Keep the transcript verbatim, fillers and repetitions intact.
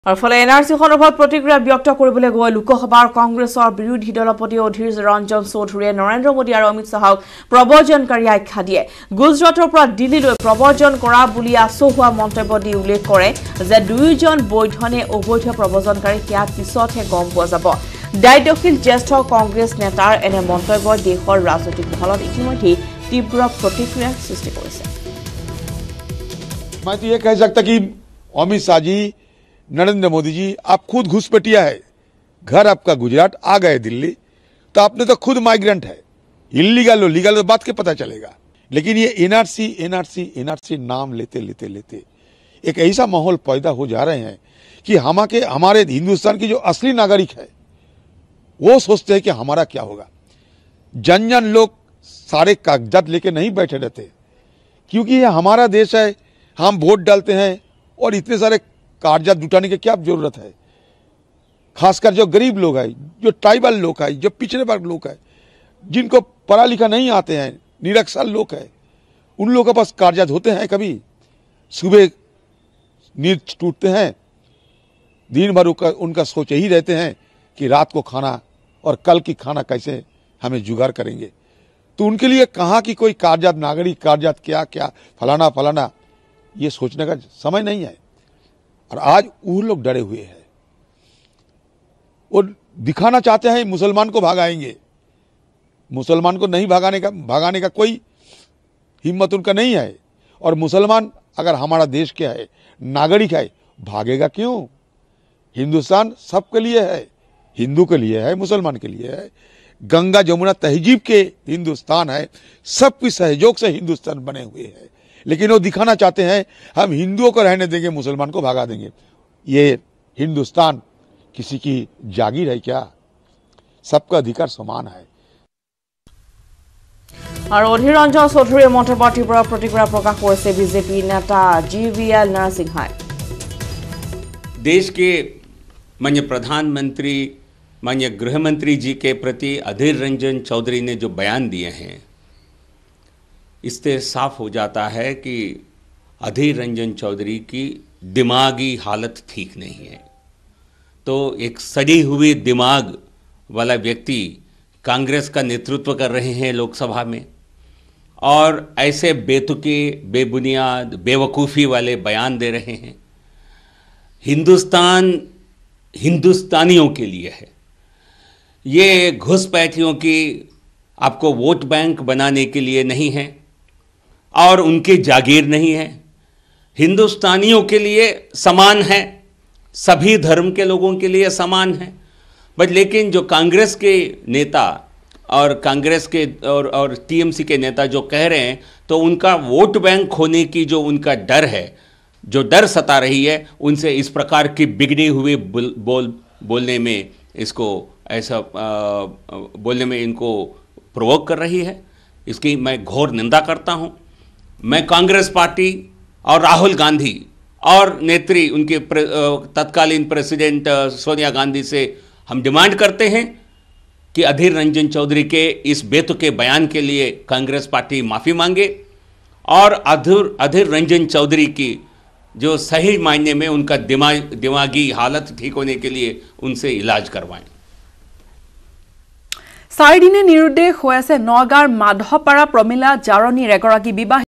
और फले एनआरसी सन्दर्भत प्रतिक्रिया व्यक्त কৰিবলৈ গৈ লোকসভাৰ কংগ্ৰেছৰ বিৰোধী দলপতি অধীৰ ৰঞ্জন চৌধুৰীয়ে নৰেন্দ্ৰ মোদী আৰু অমিত শাহক প্ৰবজনকাৰী আখ্যা দিয়ে। গুজৰাটৰ পৰা দিল্লীলৈ প্ৰবজন কৰা বুলি আচহুৱা মন্তব্য দি উল্লেখ কৰে যে দুয়োজন বৈধনে অবৈধ প্ৰবজনকাৰী কিয়া পিছতহে গম পোৱা যাব। দায়িত্বশীল জ্যেষ্ঠ কংগ্ৰেছ নেতাৰ এনে মন্তব্য দেশৰ ৰাজনৈতিক মহলত ইতিমধ্যে তীব্ৰ প্ৰতিক্ৰিয়াৰ সৃষ্টি কৰিছে। मैं तो ये कह सकता कि अमित शाह जी, नरेंद्र मोदी जी, आप खुद घुसपैठिया है। घर आपका गुजरात, आ गए दिल्ली, तो आपने तो खुद माइग्रेंट है। इलीगल हो लीगल तो बात के पता चलेगा। लेकिन ये एनआरसी एनआरसी एनआरसी नाम लेते लेते लेते एक ऐसा माहौल पैदा हो जा रहे हैं कि हम के हमारे हिंदुस्तान की जो असली नागरिक है वो सोचते हैं कि हमारा क्या होगा। जन जन लोग सारे कागजात लेके नहीं बैठे रहते, क्योंकि ये हमारा देश है। हम वोट डालते हैं और इतने सारे कागजात जुटाने की क्या जरूरत है। खासकर जो गरीब लोग हैं, जो ट्राइबल लोग हैं, जो पिछड़े वर्ग लोग हैं, जिनको पढ़ा लिखा नहीं आते हैं, निरक्षर लोग हैं, उन लोगों के पास कागजात होते हैं। कभी सुबह नींद टूटते हैं, दिन भर उनका, उनका सोच ही रहते हैं कि रात को खाना और कल की खाना कैसे हमें जुगाड़ करेंगे। तो उनके लिए कहाँ की कोई कागजात, नागरिक कागजात, क्या क्या फलाना फलाना, ये सोचने का समय नहीं है। और आज वो लोग डरे हुए हैं, वो दिखाना चाहते हैं मुसलमान को भगाएंगे। मुसलमान को नहीं भगाने का भगाने का कोई हिम्मत उनका नहीं है। और मुसलमान अगर हमारा देश के है, नागरिक है, भागेगा क्यों? हिंदुस्तान सबके लिए है, हिंदू के लिए है, मुसलमान के लिए है। गंगा जमुना तहजीब के हिंदुस्तान है, सबके सहयोग से हिंदुस्तान बने हुए हैं। लेकिन वो दिखाना चाहते हैं हम हिंदुओं को रहने देंगे, मुसलमान को भगा देंगे। ये हिंदुस्तान किसी की जागीर है क्या? सबका अधिकार समान है। और অধীৰ ৰঞ্জন চৌধুৰীৰ মন্তব্যৰ তীব্ৰ প্ৰতিক্ৰিয়া প্ৰকাশ কৰিছে বিজেপি নেতা জি वी एल नरसिंहाই। देश के माननीय प्रधानमंत्री, माननीय गृह मंत्री जी के प्रति अधीर रंजन चौधरी ने जो बयान दिए हैं, इससे साफ हो जाता है कि अधीर रंजन चौधरी की दिमागी हालत ठीक नहीं है। तो एक सड़ी हुई दिमाग वाला व्यक्ति कांग्रेस का नेतृत्व कर रहे हैं लोकसभा में, और ऐसे बेतुके, बेबुनियाद, बेवकूफ़ी वाले बयान दे रहे हैं। हिंदुस्तान हिंदुस्तानियों के लिए है। ये घुसपैठियों की आपको वोट बैंक बनाने के लिए नहीं है और उनकी जागीर नहीं है। हिंदुस्तानियों के लिए समान है, सभी धर्म के लोगों के लिए समान है। बट लेकिन जो कांग्रेस के नेता और कांग्रेस के और और टीएमसी के नेता जो कह रहे हैं, तो उनका वोट बैंक होने की जो उनका डर है, जो डर सता रही है, उनसे इस प्रकार की बिगड़ी हुई बोल, बोल बोलने में इसको ऐसा आ, बोलने में इनको प्रोवोक कर रही है। इसकी मैं घोर निंदा करता हूँ। मैं कांग्रेस पार्टी और राहुल गांधी और नेत्री उनके प्रे, तत्कालीन प्रेसिडेंट सोनिया गांधी से हम डिमांड करते हैं कि अधीर रंजन चौधरी के इस बेतुके बयान के लिए कांग्रेस पार्टी माफ़ी मांगे और अधीर अधीर रंजन चौधरी की जो सही मायने में उनका दिमाग दिमागी हालत ठीक होने के लिए उनसे इलाज करवाएं। চাৰিদিনে নিৰুদ্দেশ হৈ আছে নগাঁৱৰ মাধৱপাৰা প্ৰমিলা জাৰণীৰ এগৰাকী বিবাহিত